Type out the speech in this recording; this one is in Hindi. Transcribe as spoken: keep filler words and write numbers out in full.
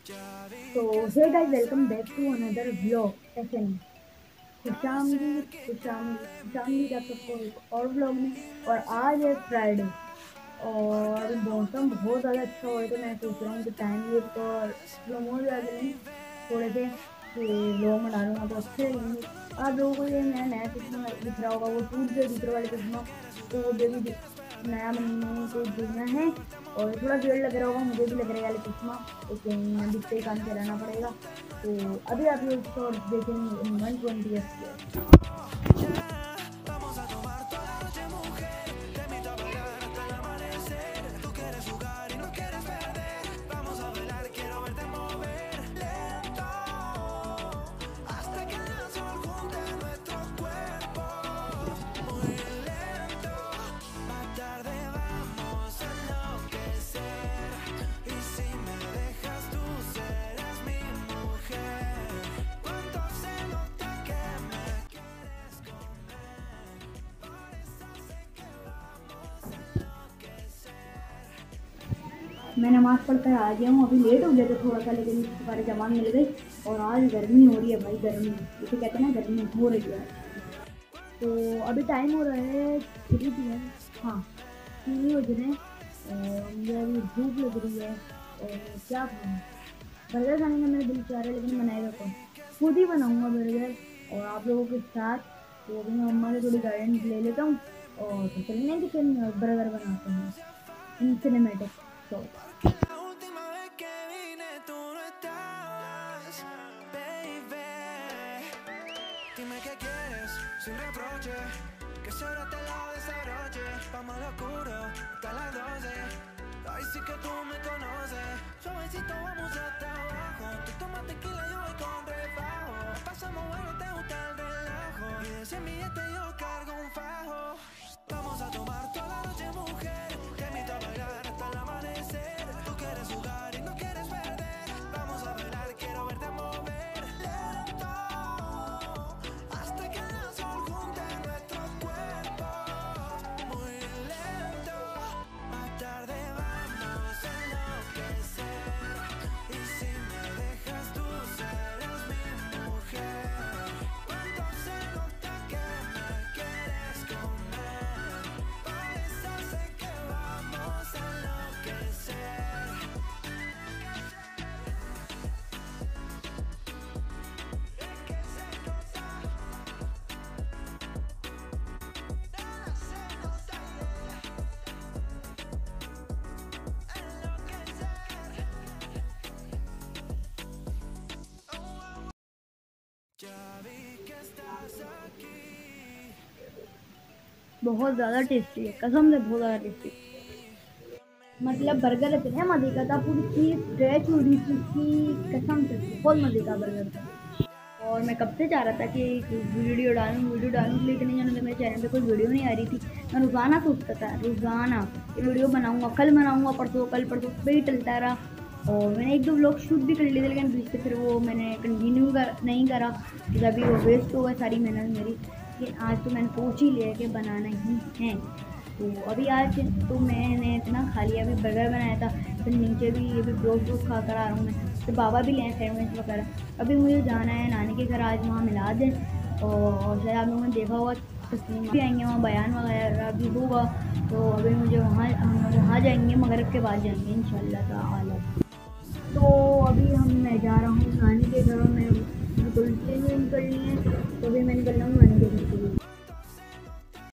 तो hey guys, welcome back to another vlog. कैसे हैं? खुशामदीद खुशामदीद खुशामदीद आप सबको एक और व्लॉग में। और आज है फ्राइडे और मौसम बहुत ज़्यादा अच्छा हो रहा है, तो मैं सोच रहा हूँ कि टाइम लैप्स और स्लो मो ज़्यादा नहीं थोड़े से कि व्लॉग में डालूंगा तो अच्छे लगेंगे। आप लोगों को ये मेरा नया चश्मा दिख रहा होगा, वो टूट गया दूसरे वाले चश्मा, तो वो भी अभी नया बनने को देना है। और थोड़ा देर लग रहा होगा, मुझे भी लग रहा है वाले चश्मा, लेकिन अभी से ही काम चलाना पड़ेगा। तो अभी आप लोग शॉर्ट्स देखेंगे इन वन ट्वेंटी एफ पे। मैं नमाज़ पढ़कर आ गया हूँ, अभी लेट हो गया था थोड़ा सा, लेकिन सारी जमात मिल गई। और आज गर्मी हो रही है भाई, गर्मी इसे कहते हैं ना, गर्मी हो रही है। तो अभी टाइम हो रहा है थ्री पी एम। हाँ, तीन ही बज रहे हैं और मुझे अभी भूख लग रही है। और क्या खाऊँ? बर्गर खाने का मेरा दिल चाह रहा है, लेकिन बनाएगा कौन? खुद ही बनाऊँगा बर्गर और आप लोगों के साथ। तो अभी मैं मम्मा से थोड़ी गाइडेंस ले लेता हूँ और तो चलने के फिर बर्गर बनाते हैं इन सिनेमेटिक। तो Dime qué quieres, sin reproche, que solo te lo desabroche. Vamos al oscuro, hasta las doce. Ay, sí que tú me conoces. Suavecito vamos hasta abajo. Tú tomas tequila, yo voy con refajo. Pasamos bueno, te gusta el relajo. Y de cien billetes yo cargo un fajo. Vamos a tomar toda la noche, mujer. Te invito a bailar hasta el amanecer. Tú quieres jugar y no quieres perder. Vamos a bailar, quiero verte mover lento. Hasta que el sol junte nuestros cuerpos. Muy lento. Más tarde vamos a enloquecer. Y si me dejas tú serás mi mujer. Cuando se nota que me quieres comer. Por eso sé que vamos a enloquecer. Ya vi que estás aquí. बहुत ज़्यादा टेस्टी है, कसम से बहुत ज़्यादा टेस्टी। मतलब बर्गर इतने मज़े का था, पूरी चीज़ स्ट्रेच हो रही थी उसकी, कसम से बहुत मज़े का बर्गर था। और मैं कब से चाह रहा था कि वीडियो डालूँ वीडियो डालूँ लेकिन नहीं जाने, मेरे चैनल पे कोई वीडियो नहीं आ रही थी। मैं रोज़ाना सोचता था, रोज़ाना ये वीडियो बनाऊँगा, कल बनाऊँगा, परसों कल परसों पे ही चलता रहा। और मैंने एक दो व्लॉग शूट भी कर लिए थे, लेकिन बीच से फिर वो मैंने कंटिन्यू कर नहीं करा, जब भी वो वेस्ट हो गई सारी मेहनत मेरी। लेकिन आज तो मैंने सोच ही लिया कि बनाना ही है। तो अभी आज तो मैंने इतना खा लिया, अभी बर्गर बनाया था, फिर नीचे भी अभी ब्रोक ब्रोक खा कर आ रहा हूँ मैं, फिर बाबा भी लें सैंडविच वगैरह। अभी मुझे जाना है नानी के घर, आज वहाँ मिला दें। और शायद आप लोगों ने देखा होगा तस्वीर भी आएंगे, वहाँ बयान वगैरह भी होगा। तो अभी मुझे वहाँ हम वहाँ जाएंगे, मगरिब के बाद जाएंगे इंशाल्लाह ताला। तो अभी हम मैं जा रहा हूँ नानी के घर में, बिल्कुल चेंज कर लिए हैं, तो अभी मैं निकल रहा हूँ नानी के घर के लिए।